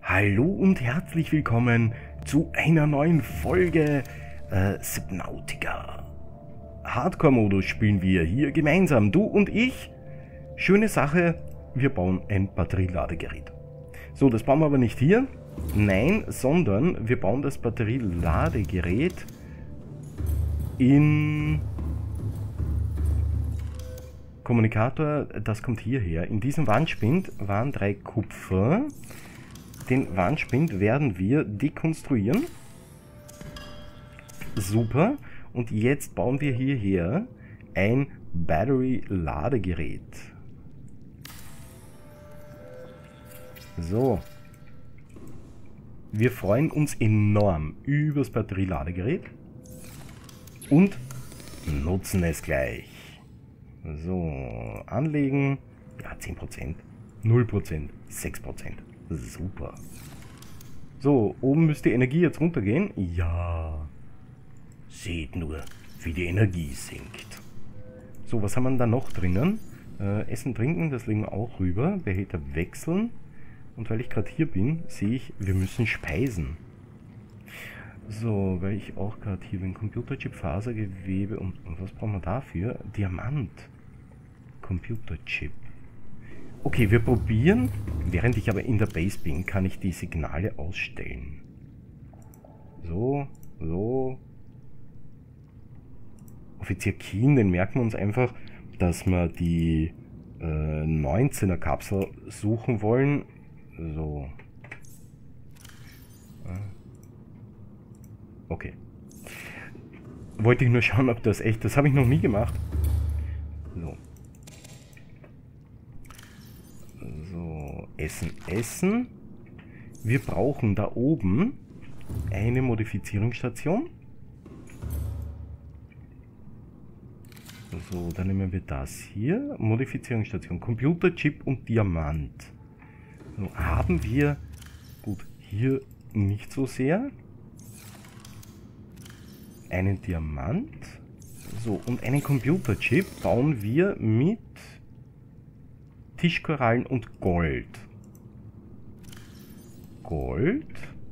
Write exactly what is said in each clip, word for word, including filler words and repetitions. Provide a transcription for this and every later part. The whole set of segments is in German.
Hallo und herzlich willkommen zu einer neuen Folge äh, Subnautica. Hardcore-Modus spielen wir hier gemeinsam, du und ich. Schöne Sache, wir bauen ein Batterieladegerät. So, das bauen wir aber nicht hier. Nein, sondern wir bauen das Batterieladegerät in Kommunikator, das kommt hierher. In diesem Wandspind waren drei Kupfer. Den Wandspind werden wir dekonstruieren. Super. Und jetzt bauen wir hierher ein Battery-Ladegerät. So. Wir freuen uns enorm über das Batterieladegerät und nutzen es gleich. So, anlegen. Ja, zehn Prozent, null Prozent, sechs Prozent. Super. So, oben müsste die Energie jetzt runtergehen. Ja. Seht nur, wie die Energie sinkt. So, was haben wir da noch drinnen? Äh, Essen, Trinken, das legen wir auch rüber. Behälter wechseln. Und weil ich gerade hier bin, sehe ich, wir müssen speisen. So, weil ich auch gerade hier bin. Computerchip, Fasergewebe und, und was brauchen wir dafür? Diamant. Computerchip. Okay, wir probieren. Während ich aber in der Base bin, kann ich die Signale ausstellen. So, so. Offizier Keen, den merken wir uns einfach, dass wir die äh, neunzehner Kapsel suchen wollen. So. Okay. Wollte ich nur schauen, ob das echt... Das habe ich noch nie gemacht. So. So, Essen, Essen. Wir brauchen da oben eine Modifizierungsstation. So, dann nehmen wir das hier. Modifizierungsstation, Computerchip und Diamant. So, haben wir... Gut, hier nicht so sehr. Einen Diamant. So, und einen Computerchip bauen wir mit Tischkorallen und Gold. Gold.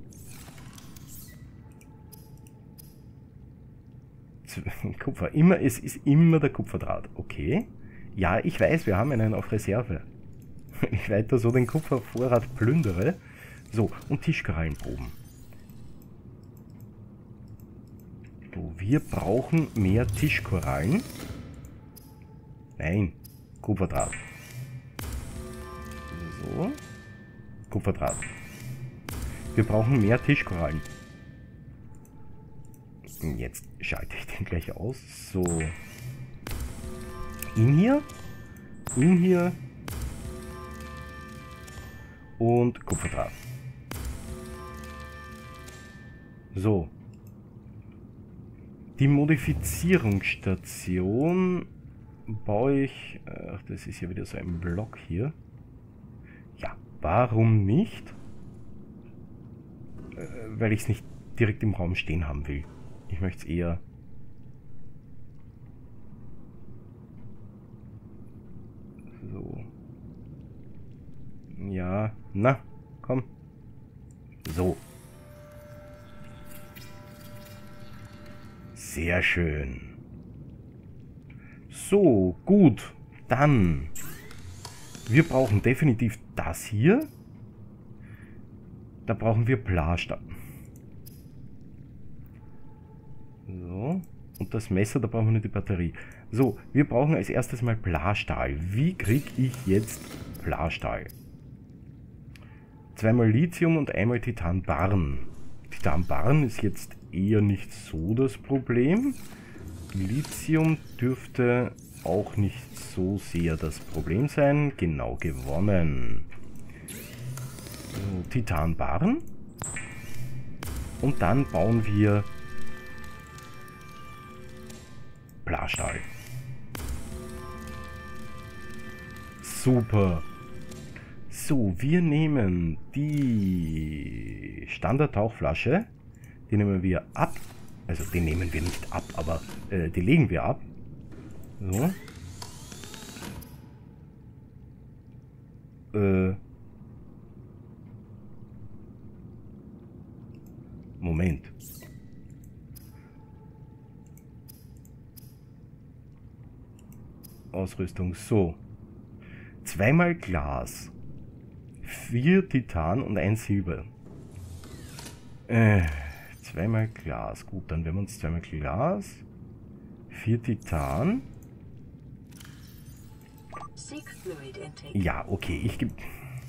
Kupfer. Immer, es ist immer der Kupferdraht. Okay. Ja, ich weiß, wir haben einen auf Reserve. Wenn ich weiter so den Kupfervorrat plündere. So, und Tischkorallenproben. So, wir brauchen mehr Tischkorallen. Nein, Kupferdraht. So. Kupferdraht. Wir brauchen mehr Tischkorallen. Jetzt schalte ich den gleich aus. So. In hier. In hier. Und Kupferdraht. So. Die Modifizierungsstation baue ich... Ach, das ist ja wieder so ein Block hier. Ja, warum nicht? Äh, weil ich es nicht direkt im Raum stehen haben will. Ich möchte es eher... So. Ja, na, komm. So. Sehr schön. So, gut. Dann... Wir brauchen definitiv das hier. Da brauchen wir Blastahl. So. Und das Messer, da brauchen wir nur die Batterie. So, wir brauchen als erstes mal Blastahl. Wie kriege ich jetzt Blastahl? Zweimal Lithium und einmal Titanbarren. Titanbarren ist jetzt eher nicht so das Problem. Lithium dürfte auch nicht so sehr das Problem sein. Genau, gewonnen. So, Titanbarren. Und dann bauen wir Blastahl. Super. So, wir nehmen die Standard-Tauchflasche. Die nehmen wir ab. Also, die nehmen wir nicht ab, aber äh, die legen wir ab. So. Äh. Ausrüstung. So. Zweimal Glas. Vier Titan und ein Silber. Äh, zweimal Glas. Gut, dann werden wir uns zweimal Glas. Vier Titan. Ja, okay, ich gebe...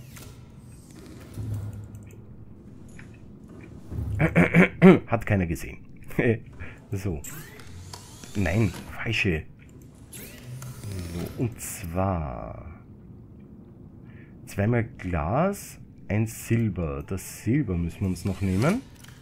Hat keiner gesehen. So. Nein, falsche. So, und zwar... Zweimal Glas, ein Silber. Das Silber müssen wir uns noch nehmen.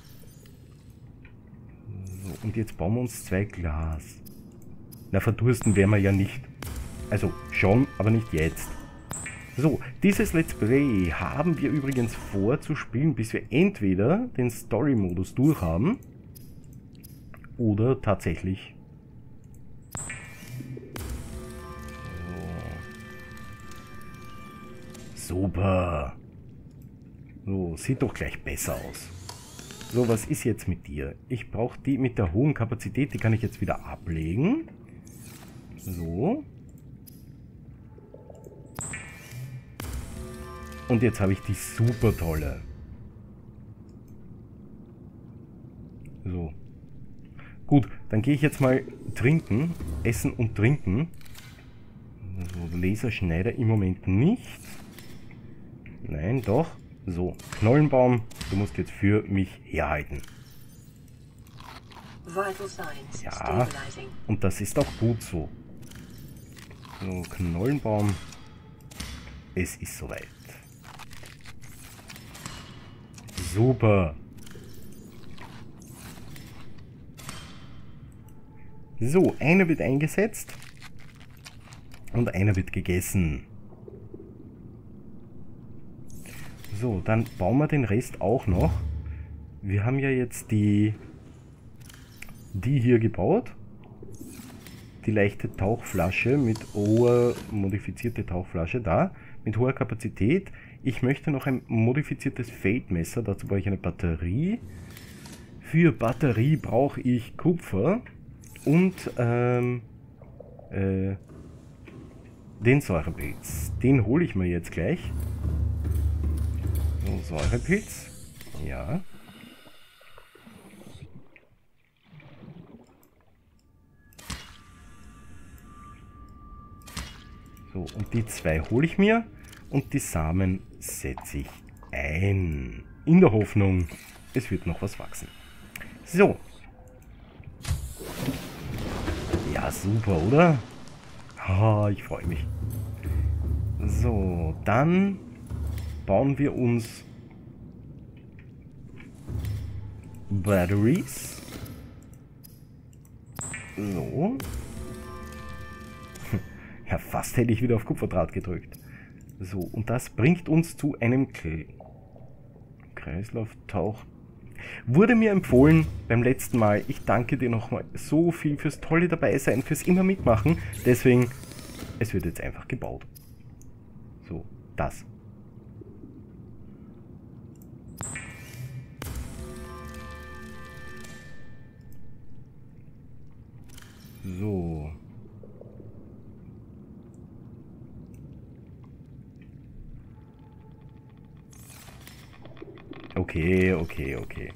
So, und jetzt bauen wir uns zwei Glas. Na, verdursten werden wir ja nicht. Also schon, aber nicht jetzt. So, dieses Let's Play haben wir übrigens vor zu spielen, bis wir entweder den Story-Modus durchhaben oder tatsächlich... So. Super. So, sieht doch gleich besser aus. So, was ist jetzt mit dir? Ich brauche die mit der hohen Kapazität, die kann ich jetzt wieder ablegen. So. Und jetzt habe ich die super tolle. So. Gut, dann gehe ich jetzt mal trinken, essen und trinken. So, Laserschneider im Moment nicht. Nein, doch. So, Knollenbaum, du musst jetzt für mich herhalten. Ja, und das ist auch gut so. So, Knollenbaum. Es ist soweit. Super. So, einer wird eingesetzt und einer wird gegessen. So, dann bauen wir den Rest auch noch. Wir haben ja jetzt die, die hier gebaut. Die leichte Tauchflasche mit hoher, modifizierte Tauchflasche da, mit hoher Kapazität. Ich möchte noch ein modifiziertes Feldmesser, dazu brauche ich eine Batterie. Für Batterie brauche ich Kupfer und ähm, äh, den Säurepilz. Den hole ich mir jetzt gleich. So, Säurepilz. Ja. So, und die zwei hole ich mir und die Samen setze ich ein. In der Hoffnung, es wird noch was wachsen. So. Ja, super, oder? Oh, ich freue mich. So, dann bauen wir uns Batteries. So. Ja, fast hätte ich wieder auf Kupferdraht gedrückt. So, und das bringt uns zu einem Kreislauftauch. Wurde mir empfohlen beim letzten Mal. Ich danke dir nochmal so viel fürs tolle Dabeisein, fürs immer mitmachen. Deswegen, es wird jetzt einfach gebaut. So, das. So. Okay, okay, okay.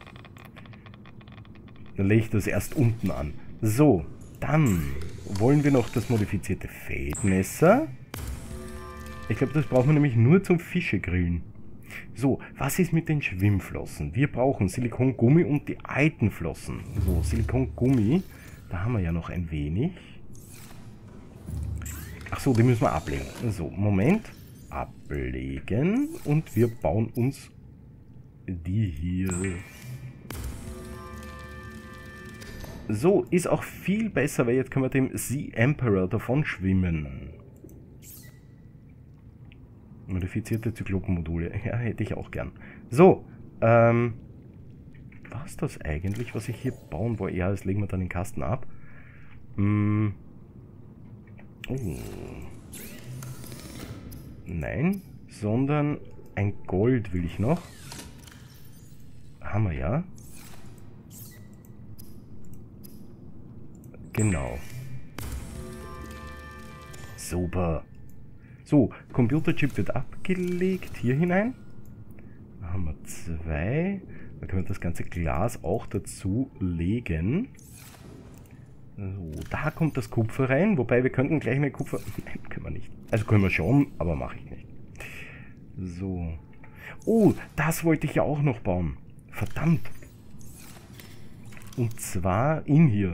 Dann lege ich das erst unten an. So, dann wollen wir noch das modifizierte Feldmesser. Ich glaube, das brauchen wir nämlich nur zum Fischegrillen. So, was ist mit den Schwimmflossen? Wir brauchen Silikongummi und die alten Flossen. So, Silikongummi, da haben wir ja noch ein wenig. Ach so, die müssen wir ablegen. So, Moment. Ablegen. Und wir bauen uns die hier. So, ist auch viel besser, weil jetzt können wir dem Sea Emperor davon schwimmen. Modifizierte Zyklopenmodule. Ja, hätte ich auch gern. So, ähm, was ist das eigentlich, was ich hier bauen wollte? Ja, das legen wir dann in den Kasten ab. Hm. Oh. Nein, sondern ein Gold will ich noch. Haben wir ja. Super. So, Computerchip wird abgelegt. Hier hinein. Da haben wir zwei. Da können wir das ganze Glas auch dazu legen. So, da kommt das Kupfer rein. Wobei wir könnten gleich mit Kupfer... Nein, können wir nicht. Also können wir schon, aber mache ich nicht. So. Oh, das wollte ich ja auch noch bauen. Verdammt. Und zwar in hier.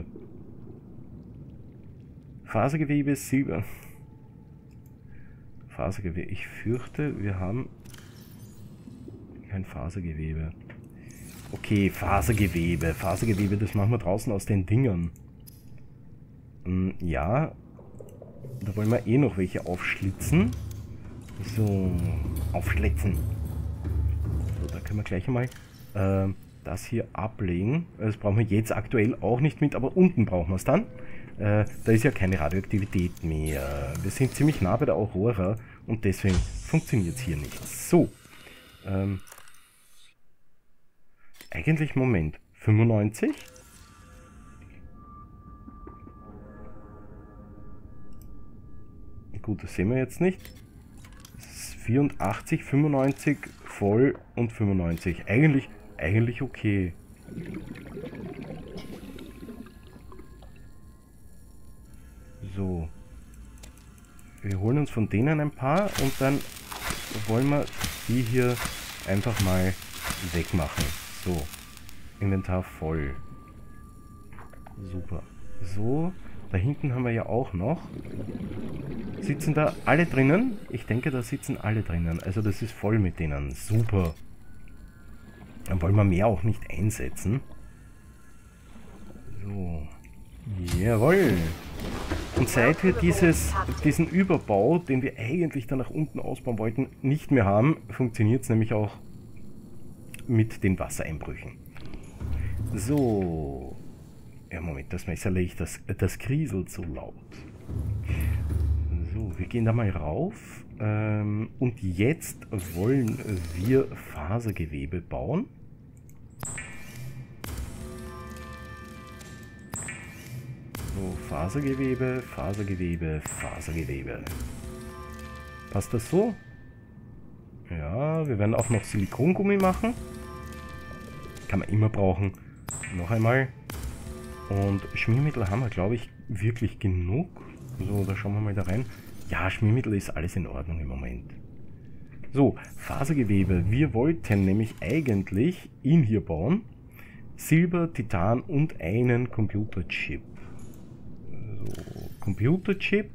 Fasergewebe, Silber. Fasergewebe. Ich fürchte, wir haben kein Fasergewebe. Okay, Fasergewebe. Fasergewebe, das machen wir draußen aus den Dingern. Hm, ja. Da wollen wir eh noch welche aufschlitzen. So, aufschlitzen. So, da können wir gleich einmal äh, das hier ablegen. Das brauchen wir jetzt aktuell auch nicht mit, aber unten brauchen wir es dann. Äh, da ist ja keine Radioaktivität mehr. Wir sind ziemlich nah bei der Aurora und deswegen funktioniert es hier nicht. So. Ähm, eigentlich, Moment, fünfundneunzig? Gut, das sehen wir jetzt nicht. vierundachtzig, fünfundneunzig, voll und fünfundneunzig. Eigentlich, eigentlich okay. So. Wir holen uns von denen ein paar und dann wollen wir die hier einfach mal wegmachen. So. Inventar voll. Super. So. Da hinten haben wir ja auch noch. Sitzen da alle drinnen? Ich denke, da sitzen alle drinnen. Also das ist voll mit denen. Super. Dann wollen wir mehr auch nicht einsetzen. So. Jawohl. Und seit wir dieses, diesen Überbau, den wir eigentlich da nach unten ausbauen wollten, nicht mehr haben, funktioniert es nämlich auch mit den Wassereinbrüchen. So. Ja, Moment, das Messer legt, das, das kriselt so laut. So, wir gehen da mal rauf. Ähm, und jetzt wollen wir Fasergewebe bauen. So, Fasergewebe, Fasergewebe, Fasergewebe. Passt das so? Ja, wir werden auch noch Silikongummi machen. Kann man immer brauchen. Noch einmal. Und Schmiermittel haben wir, glaube ich, wirklich genug. So, da schauen wir mal da rein. Ja, Schmiermittel ist alles in Ordnung im Moment. So, Fasergewebe. Wir wollten nämlich eigentlich ihn hier bauen. Silber, Titan und einen Computerchip. So, Computerchip.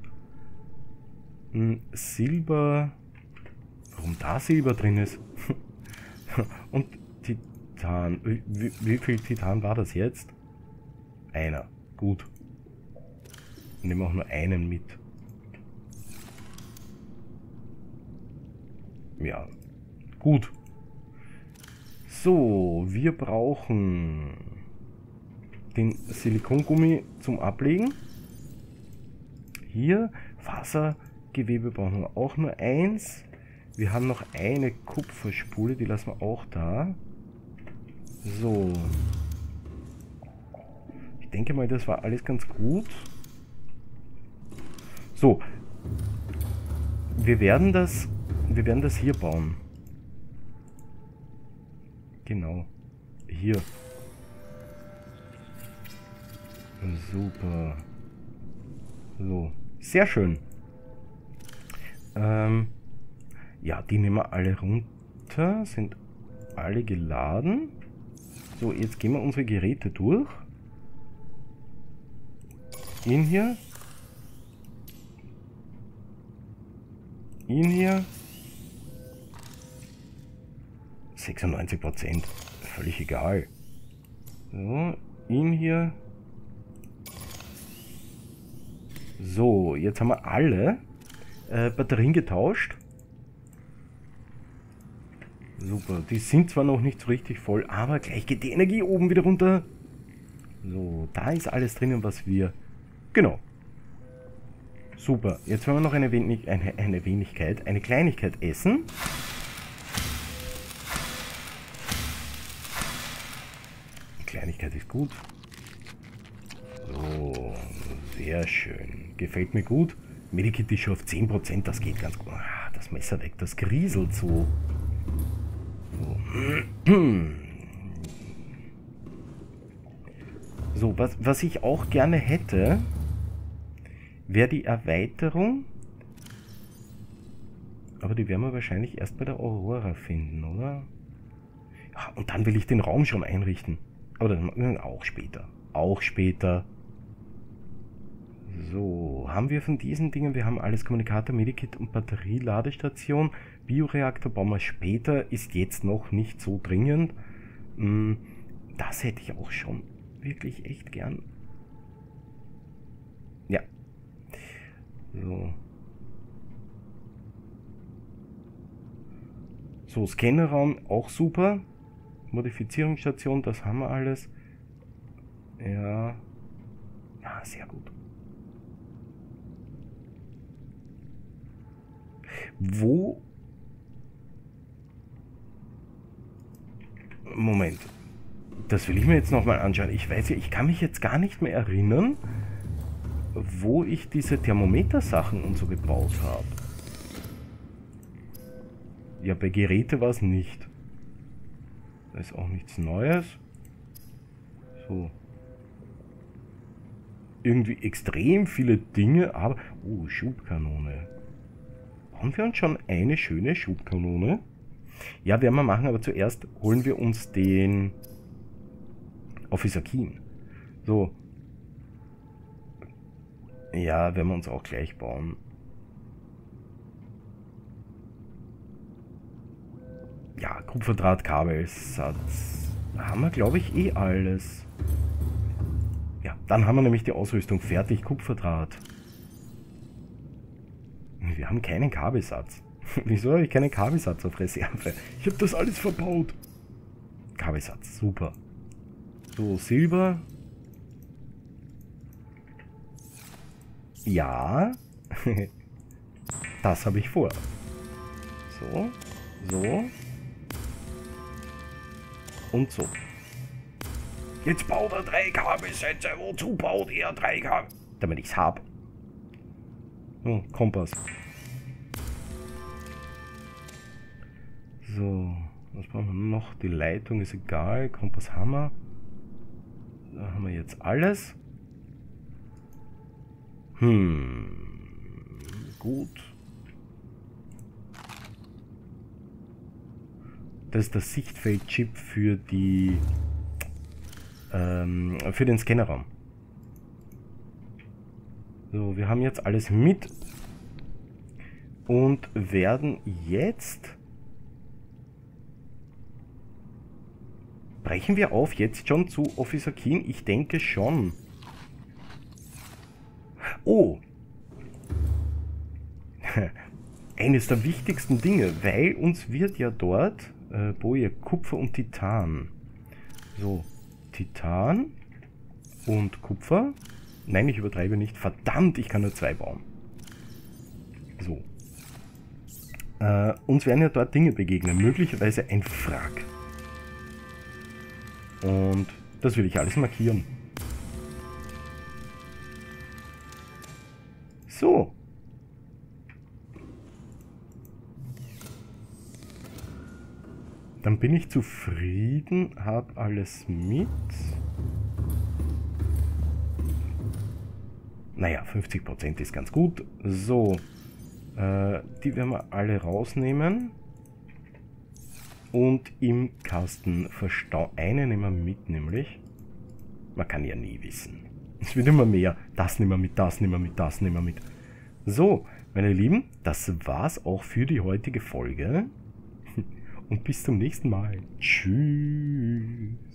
Silber. Warum da Silber drin ist? Und Titan. Wie, wie, wie viel Titan war das jetzt? Einer. Gut. Nehmen wir auch nur einen mit. Ja. Gut. So, wir brauchen den Silikongummi zum Ablegen. Hier. Fasergewebe brauchen wir auch nur eins. Wir haben noch eine Kupferspule, die lassen wir auch da. So. Ich denke mal, das war alles ganz gut. So. Wir werden das, wir werden das hier bauen. Genau. Hier. Super. So. Sehr schön. Ähm, ja, die nehmen wir alle runter. Sind alle geladen. So, jetzt gehen wir unsere Geräte durch. Ihn hier. Ihn hier. sechsundneunzig Prozent. Völlig egal. So, ihn hier. So, jetzt haben wir alle äh, Batterien getauscht. Super, die sind zwar noch nicht so richtig voll, aber gleich geht die Energie oben wieder runter. So, da ist alles drinnen, was wir... Genau. Super, jetzt wollen wir noch eine, wenig, eine, eine Wenigkeit, eine Kleinigkeit essen. Die Kleinigkeit ist gut. So, sehr schön. Gefällt mir gut. Medikit ist schon auf zehn Prozent, das geht ganz gut. Ah, das Messer weg, das grieselt so. So, so was, was ich auch gerne hätte, wäre die Erweiterung. Aber die werden wir wahrscheinlich erst bei der Aurora finden, oder? Ja, und dann will ich den Raum schon einrichten. Aber das machen wir auch später. Auch später. So, haben wir von diesen Dingen, wir haben alles Kommunikator, Medikit und Batterieladestation. Bioreaktor bauen wir später, ist jetzt noch nicht so dringend. Das hätte ich auch schon wirklich echt gern. Ja. So. So, Scannerraum auch super. Modifizierungsstation, das haben wir alles. Ja. Ja, sehr gut. Wo? Moment. Das will ich mir jetzt nochmal anschauen. Ich weiß ja, ich kann mich jetzt gar nicht mehr erinnern, wo ich diese Thermometer-Sachen und so gebaut habe. Ja, bei Geräte war es nicht. Da ist auch nichts Neues. So. Irgendwie extrem viele Dinge, aber... Oh, Schubkanone. Haben wir uns schon eine schöne Schubkanone? Ja, werden wir machen, aber zuerst holen wir uns den Officer Keen. So. Ja, werden wir uns auch gleich bauen. Ja, Kupferdraht, Kabelsatz. Haben wir, glaube ich, eh alles. Ja, dann haben wir nämlich die Ausrüstung fertig. Kupferdraht. Wir haben keinen Kabelsatz. Wieso habe ich keinen Kabelsatz auf Reserve? Ich habe das alles verbaut. Kabelsatz, super. So, Silber. Ja. Das habe ich vor. So, so. Und so. Jetzt baut er drei Kabelsätze. Wozu baut er drei Kabel? Damit ich es habe. Oh, Kompass. So, was brauchen wir noch? Die Leitung ist egal. Kompass haben wir. Da haben wir jetzt alles. Hm. Gut. Das ist das Sichtfeld-Chip für die ähm, für den Scannerraum. So, wir haben jetzt alles mit und werden jetzt brechen wir auf jetzt schon zu Officer Keen? Ich denke schon. Oh! Eines der wichtigsten Dinge, weil uns wird ja dort äh, Boje, Kupfer und Titan. So, Titan und Kupfer. Nein, ich übertreibe nicht. Verdammt, ich kann nur zwei bauen. So. Äh, uns werden ja dort Dinge begegnen. Möglicherweise ein Wrack. Und das will ich alles markieren. So. Dann bin ich zufrieden, habe alles mit. Naja, fünfzig Prozent ist ganz gut. So, äh, die werden wir alle rausnehmen. Und im Kasten verstauen. Eine nehmen wir mit, nämlich. Man kann ja nie wissen. Es wird immer mehr. Das nehmen wir mit, das nehmen wir mit, das nehmen wir mit. So, meine Lieben, das war's auch für die heutige Folge. Und bis zum nächsten Mal. Tschüss.